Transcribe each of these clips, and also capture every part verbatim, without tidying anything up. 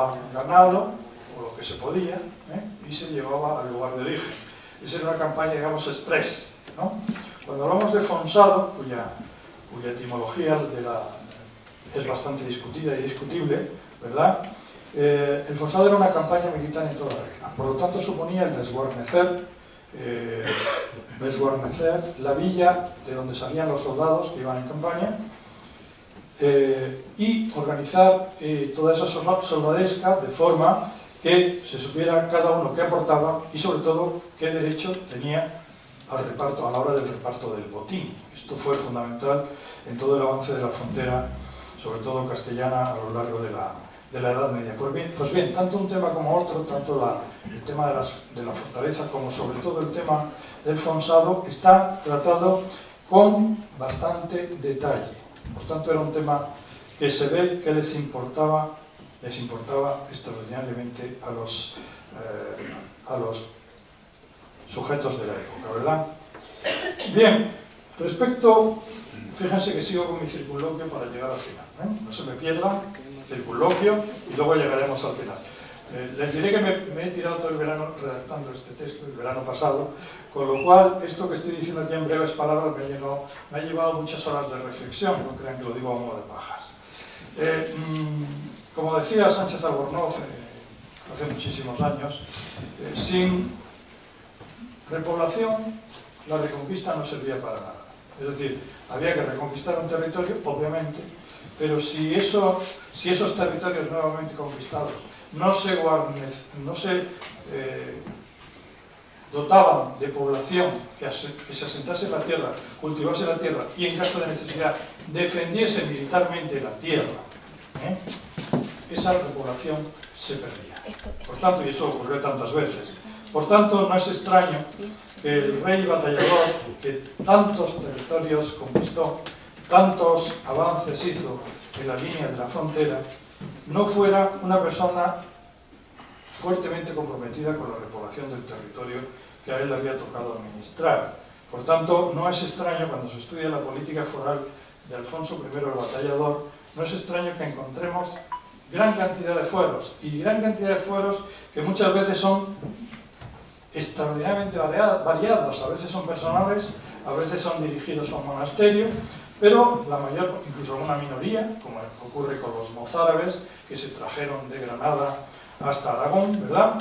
tomaba ganado, o lo que se podía, ¿eh? y se llevaba al lugar de origen. Esa era una campaña, digamos, express, ¿no? Cuando hablamos de fonsado, cuya, cuya etimología de la, es bastante discutida y discutible, ¿verdad? Eh, el fonsado era una campaña militar en toda regla. Por lo tanto, suponía el desguarnecer, eh, desguarnecer la villa de donde salían los soldados que iban en campaña, eh, y organizar eh, toda esa soldadesca de forma que se supiera cada uno qué aportaba y sobre todo qué derecho tenía al reparto, a la hora del reparto del botín. Esto fue fundamental en todo el avance de la frontera, sobre todo castellana, a lo largo de la, de la Edad Media. Pues bien, pues bien, tanto un tema como otro, tanto la, el tema de, las, de la fortaleza como sobre todo el tema del fonsado, está tratado con bastante detalle. Por tanto, era un tema que se ve que les importaba, les importaba extraordinariamente a los, eh, a los sujetos de la época, ¿verdad? Bien, respecto, fíjense que sigo con mi circunloquio para llegar al final, ¿eh? No se me pierda, circunloquio, y luego llegaremos al final. Eh, les diré que me, me he tirado todo el verano redactando este texto, el verano pasado, con lo cual, esto que estoy diciendo aquí en breves palabras me ha, llegado, me ha llevado muchas horas de reflexión, no crean que lo digo a modo de pajas. Eh, mmm, como decía Sánchez Albornoz eh, hace muchísimos años, eh, sin repoblación la reconquista no servía para nada. Es decir, había que reconquistar un territorio, obviamente, pero si, eso, si esos territorios nuevamente conquistados no se, guarnez, no se eh, dotaban de población que, ase, que se asentase en la tierra, cultivase la tierra y en caso de necesidad defendiese militarmente la tierra, ¿eh? esa repoblación se perdía. Por tanto, y eso ocurrió tantas veces, por tanto no es extraño que el rey batallador, que tantos territorios conquistó, tantos avances hizo en la línea de la frontera, no fuera una persona fuertemente comprometida con la repoblación del territorio que a él le había tocado administrar. Por tanto, no es extraño, cuando se estudia la política foral de Alfonso primero el Batallador, no es extraño que encontremos gran cantidad de fueros, y gran cantidad de fueros que muchas veces son extraordinariamente variados, a veces son personales, a veces son dirigidos a un monasterio, pero la mayor, incluso una minoría, como ocurre con los mozárabes, que se trajeron de Granada hasta Aragón, ¿verdad?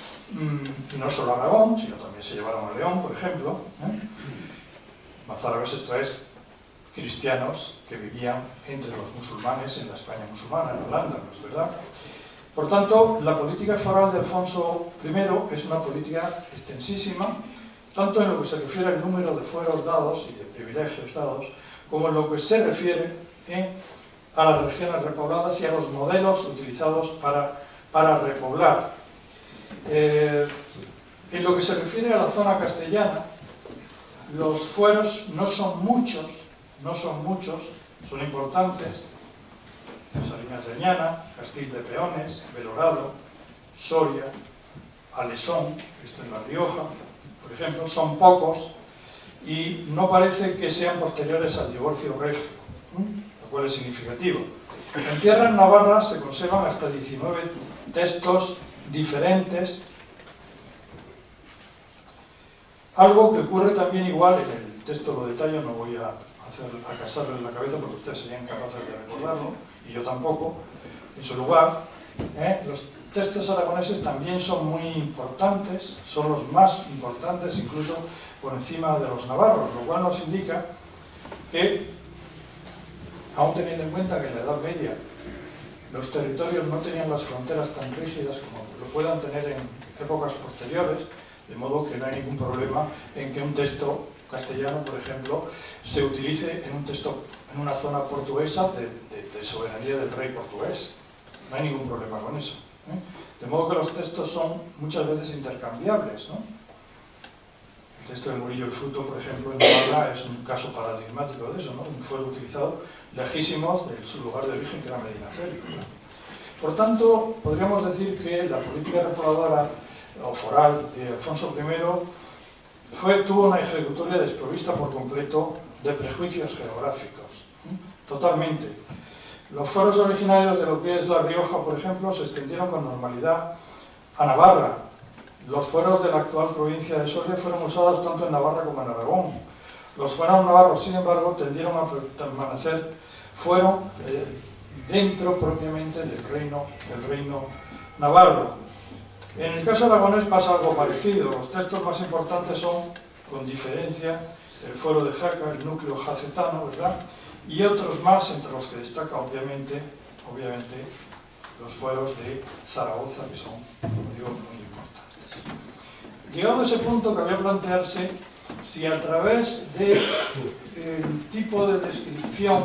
Y no solo Aragón, sino también se llevaron a León, por ejemplo. ¿eh? Mozárabes, esto es, cristianos que vivían entre los musulmanes en la España musulmana, en Holanda, ¿verdad? Por tanto, la política foral de Alfonso primero es una política extensísima, tanto en lo que se refiere al número de fueros dados y de privilegios dados, como en lo que se refiere ¿eh? a las regiones repobladas y a los modelos utilizados para, para repoblar. Eh, en lo que se refiere a la zona castellana, los fueros no son muchos, no son muchos, son importantes. Salinas de Ñana, Castil de Peones, Belorado, Soria, Alesón, esto en La Rioja, por ejemplo, son pocos y no parece que sean posteriores al divorcio regio, ¿eh? lo cual es significativo. En tierras navarras se conservan hasta diecinueve textos diferentes, algo que ocurre también igual, en el texto lo detallo, no voy a, hacer, a casarle la cabeza porque ustedes serían capaces de recordarlo, y yo tampoco, en su lugar. ¿eh? Los textos aragoneses también son muy importantes, son los más importantes incluso por encima de los navarros, lo cual nos indica que, aún teniendo en cuenta que en la Edad Media los territorios no tenían las fronteras tan rígidas como lo puedan tener en épocas posteriores, de modo que no hay ningún problema en que un texto castellano, por ejemplo, se utilice en un texto en una zona portuguesa de, de, de soberanía del rey portugués. No hay ningún problema con eso. ¿eh? De modo que los textos son muchas veces intercambiables, ¿no? El texto de Murillo el Fruto, por ejemplo, en Navarra es un caso paradigmático de eso, ¿no? Un fuero utilizado lejísimos de su lugar de origen, que era Medinaceli. Por tanto, podríamos decir que la política repobladora o foral de Alfonso primero fue, tuvo una ejecutoria desprovista por completo de prejuicios geográficos, ¿eh? totalmente. Los fueros originarios de lo que es La Rioja, por ejemplo, se extendieron con normalidad a Navarra. Los fueros de la actual provincia de Soria fueron usados tanto en Navarra como en Aragón. Los fueros navarros, sin embargo, tendieron a permanecer fueron eh, dentro propiamente del reino, del reino navarro. En el caso aragonés pasa algo parecido. Los textos más importantes son, con diferencia, el fuero de Jaca, el núcleo jacetano, ¿verdad? Y otros más, entre los que destaca obviamente, obviamente los fueros de Zaragoza, que son, como digo, muy importantes. Llegado a ese punto, cabría plantearse si a través del tipo de descripción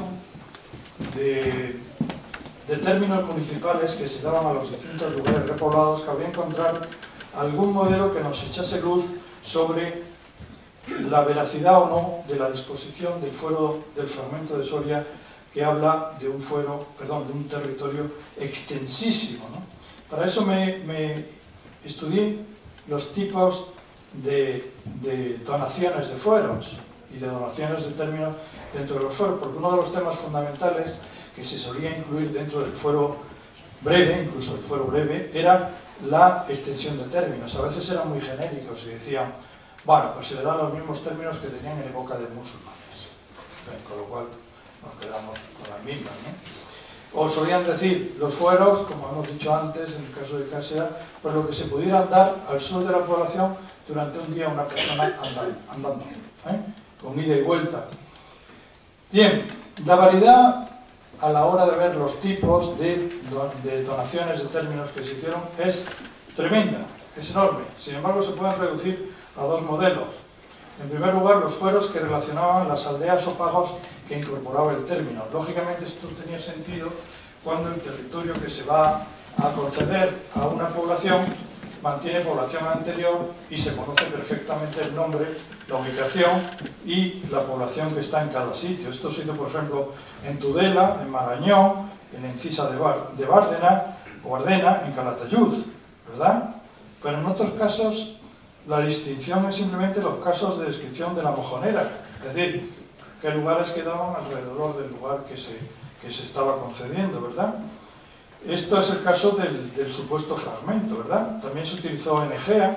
de, de términos municipales que se daban a los distintos lugares repoblados, cabría encontrar algún modelo que nos echase luz sobre la veracidad o no de la disposición del fuero del fragmento de Soria, que habla de un fuero, perdón, de un territorio extensísimo, ¿no? Para eso me, me estudié los tipos de, de donaciones de fueros y de donaciones de términos dentro de los fueros, porque uno de los temas fundamentales que se solía incluir dentro del fuero breve, incluso el fuero breve, era la extensión de términos. A veces eran muy genéricos y decían, bueno, pues se le dan los mismos términos que tenían en época de musulmanes. Bien, con lo cual nos quedamos con las mismas, ¿no? O solían decir los fueros, como hemos dicho antes, en el caso de Cáseda, pues lo que se pudiera dar al sur de la población durante un día una persona andando, andando ¿eh? Con ida y vuelta. Bien, la variedad a la hora de ver los tipos de, de donaciones de términos que se hicieron es tremenda, es enorme. Sin embargo, se pueden reducir a dos modelos. En primer lugar, los fueros que relacionaban las aldeas o pagos que incorporaba el término. Lógicamente, esto tenía sentido cuando el territorio que se va a conceder a una población mantiene población anterior y se conoce perfectamente el nombre, la ubicación y la población que está en cada sitio. Esto se hizo, por ejemplo, en Tudela, en Marañón, en Encisa de, Bar de Bárdena o Ardena, en Calatayud, ¿verdad? Pero en otros casos la distinción es simplemente los casos de descripción de la mojonera, es decir, qué lugares quedaban alrededor del lugar que se, que se estaba concediendo, ¿verdad? Esto es el caso del, del supuesto fragmento, ¿verdad? También se utilizó en Egea,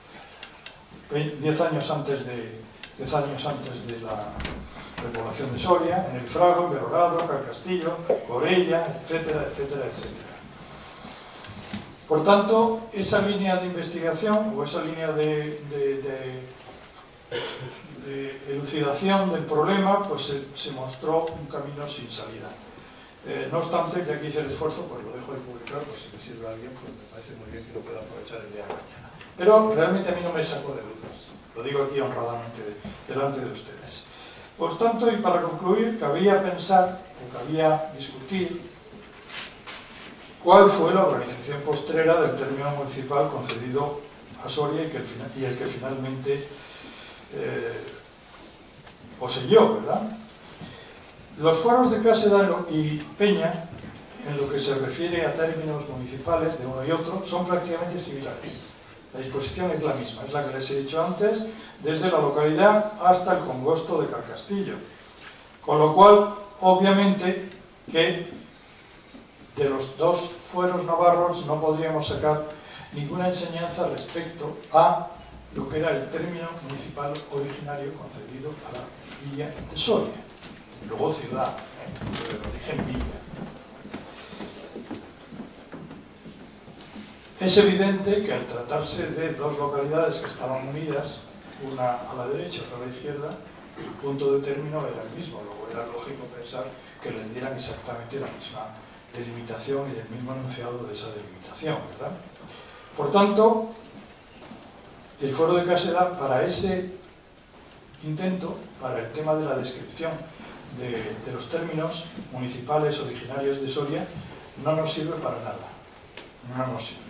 diez años antes de, diez años antes de la repoblación de Soria, en el Frago, en Berorado, Calcastillo, Corella, etcétera, etcétera, etcétera. Por tanto, esa línea de investigación o esa línea de, de, de, de elucidación del problema, pues se, se mostró un camino sin salida. Eh, no obstante, que aquí hice el esfuerzo, pues lo dejo de publicar, pues si le sirve a alguien, pues me parece muy bien que lo pueda aprovechar el día de mañana. Pero realmente a mí no me sacó de dudas, lo digo aquí honradamente de, delante de ustedes. Por tanto, y para concluir, cabía pensar, o cabía discutir, cuál fue la organización postrera del término municipal concedido a Soria y, que el, y el que finalmente eh, poseyó, ¿verdad? Los fueros de Cáseda y Peña, en lo que se refiere a términos municipales de uno y otro, son prácticamente similares. La disposición es la misma, es la que les he dicho antes, desde la localidad hasta el congosto de Calcastillo. Con lo cual, obviamente, que de los dos fueros navarros no podríamos sacar ninguna enseñanza respecto a lo que era el término municipal originario concedido a la villa de Soria. Luego ciudad, ¿eh? Lo dije en villa. Es evidente que al tratarse de dos localidades que estaban unidas, una a la derecha y otra a la izquierda, el punto de término era el mismo. Luego era lógico pensar que les dieran exactamente la misma delimitación y el mismo enunciado de esa delimitación, ¿verdad? Por tanto, el fuero de Cáseda, para ese intento, para el tema de la descripción de, de los términos municipales originarios de Soria, no nos sirve para nada. No nos sirve.